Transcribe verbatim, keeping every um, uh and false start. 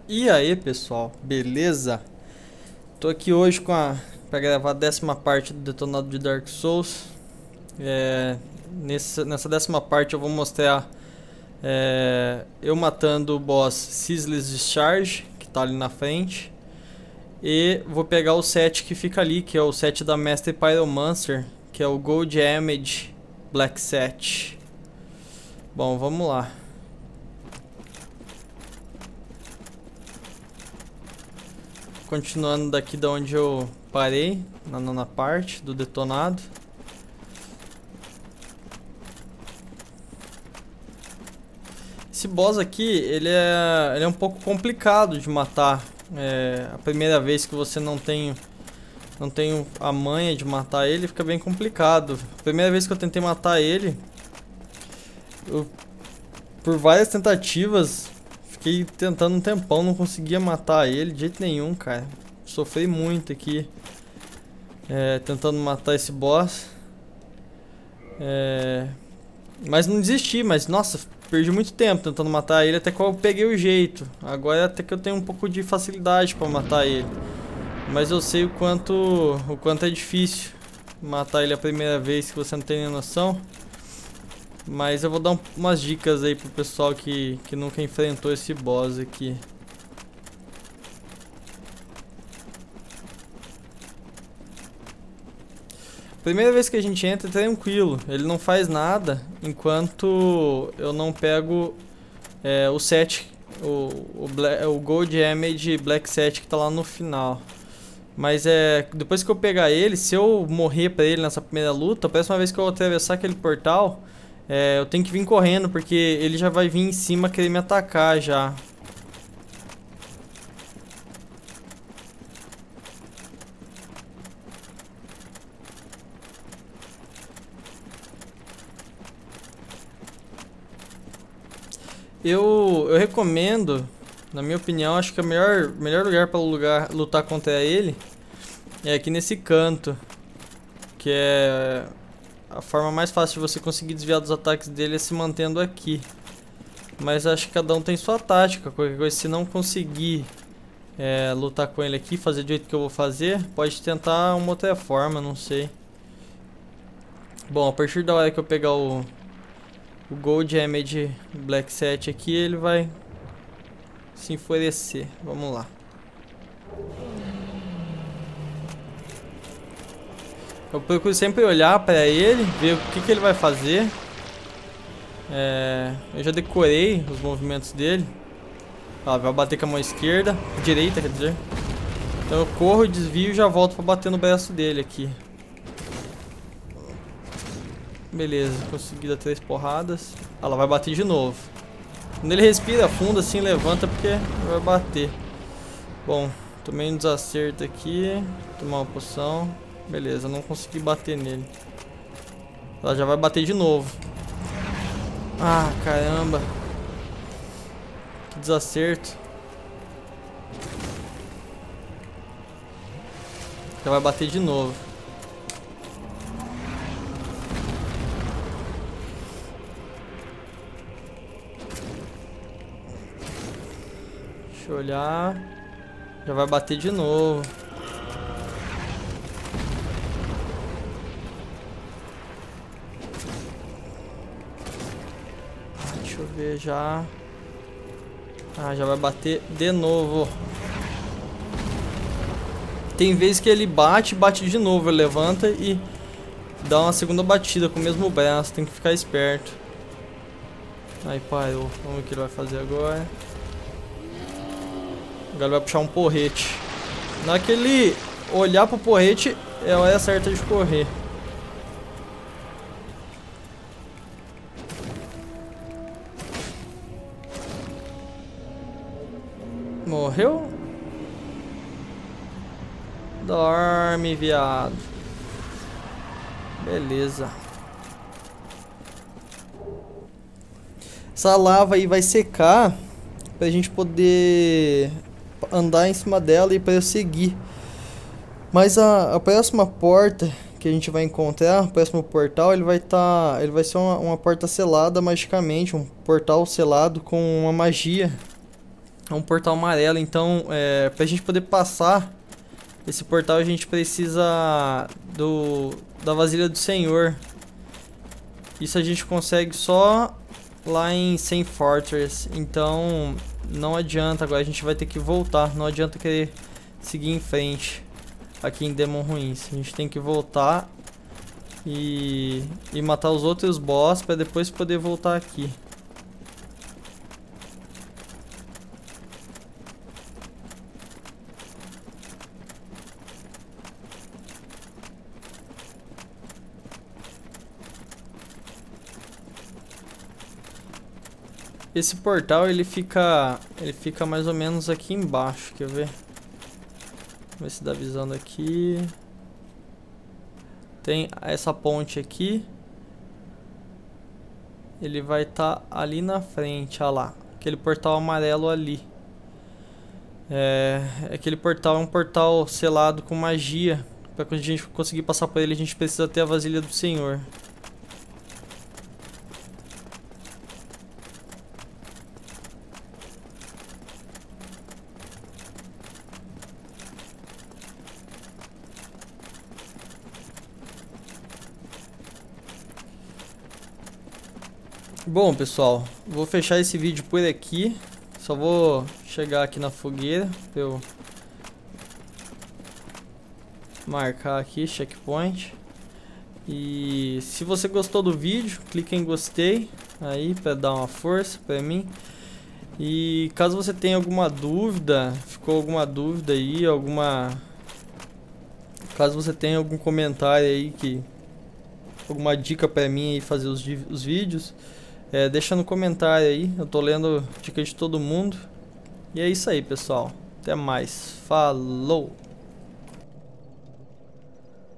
E aí pessoal, beleza? Tô aqui hoje com a para gravar a décima parte do detonado de Dark Souls. É, nessa, nessa décima parte eu vou mostrar é, eu matando o boss Ceaseless Discharge, que tá ali na frente. E vou pegar o set que fica ali, que é o set da Mestre Pyromancer, que é o Gold Damage Black Set. Bom, vamos lá. Continuando daqui da onde eu parei, na nona parte do detonado. Esse boss aqui, ele é, ele é um pouco complicado de matar. É, a primeira vez que você não tem, não tem a manha de matar ele, fica bem complicado. A primeira vez que eu tentei matar ele, eu, por várias tentativas, fiquei tentando um tempão, não conseguia matar ele de jeito nenhum, cara. Sofri muito aqui, é, tentando matar esse boss. É, mas não desisti, mas nossa, perdi muito tempo tentando matar ele até que eu peguei o jeito. Agora até que eu tenho um pouco de facilidade pra matar ele. Mas eu sei o quanto, o quanto é difícil matar ele a primeira vez, que você não tem nem noção. Mas eu vou dar um, umas dicas aí pro pessoal que, que nunca enfrentou esse boss aqui. Primeira vez que a gente entra é tranquilo, ele não faz nada enquanto eu não pego é, o set, o, o, o Gold Damage Black Set que tá lá no final. Mas é, depois que eu pegar ele, se eu morrer pra ele nessa primeira luta, a próxima vez que eu atravessar aquele portal, é, eu tenho que vir correndo, porque ele já vai vir em cima querer me atacar já. Eu, eu recomendo, na minha opinião, acho que o melhor, melhor lugar para lugar, lutar contra ele é aqui nesse canto, que é a forma mais fácil de você conseguir desviar dos ataques dele é se mantendo aqui. Mas acho que cada um tem sua tática, qualquer coisa, se não conseguir é, lutar com ele aqui, fazer do jeito que eu vou fazer, pode tentar uma outra forma, não sei. Bom, a partir da hora que eu pegar o... O Gold Damage Black Set aqui, ele vai se enfurecer. Vamos lá. Eu procuro sempre olhar pra ele, ver o que, que ele vai fazer. É, eu já decorei os movimentos dele. Ó, vai bater com a mão esquerda, direita, quer dizer. Então eu corro, desvio e já volto pra bater no braço dele aqui. Beleza, consegui dar três porradas. Ela vai bater de novo. Quando ele respira fundo assim, levanta porque vai bater. Bom, tomei um desacerto aqui. Tomar uma poção. Beleza, não consegui bater nele. Ela já vai bater de novo. Ah, caramba. Que desacerto. Já vai bater de novo. Deixa eu olhar. Já vai bater de novo. Deixa eu ver já. Ah, já vai bater de novo. Tem vezes que ele bate, bate de novo. Ele levanta e dá uma segunda batida com o mesmo braço. Tem que ficar esperto. Aí parou. Vamos ver o que ele vai fazer agora. Agora vai puxar um porrete. Na hora que ele olhar pro porrete, é a hora certa de correr. Morreu? Dorme, viado. Beleza. Essa lava aí vai secar pra gente poder andar em cima dela e prosseguir. Mas a, a próxima porta que a gente vai encontrar, o próximo portal, ele vai tá, ele vai ser uma, uma porta selada magicamente, um portal selado com uma magia. É um portal amarelo, então é, pra gente poder passar esse portal a gente precisa do da vasilha do Senhor. Isso a gente consegue só lá em Sen Fortress, então não adianta, agora a gente vai ter que voltar, não adianta querer seguir em frente aqui em Demon Ruins, a gente tem que voltar e, e matar os outros boss para depois poder voltar aqui. Esse portal ele fica ele fica mais ou menos aqui embaixo, quer ver? Vamos ver se dá visão daqui. Tem essa ponte aqui. Ele vai estar tá ali na frente, olha lá. Aquele portal amarelo ali. É, aquele portal é um portal selado com magia. Para a gente conseguir passar por ele a gente precisa ter a vasilha do Senhor. Bom, pessoal, vou fechar esse vídeo por aqui. Só vou chegar aqui na fogueira pra eu marcar aqui, checkpoint. E se você gostou do vídeo, clique em gostei aí pra dar uma força pra mim. E caso você tenha alguma dúvida, ficou alguma dúvida aí, alguma... Caso você tenha algum comentário aí, que alguma dica pra mim aí fazer os, os vídeos, É, deixa no comentário aí, eu tô lendo dica de todo mundo. E é isso aí, pessoal. Até mais. Falou!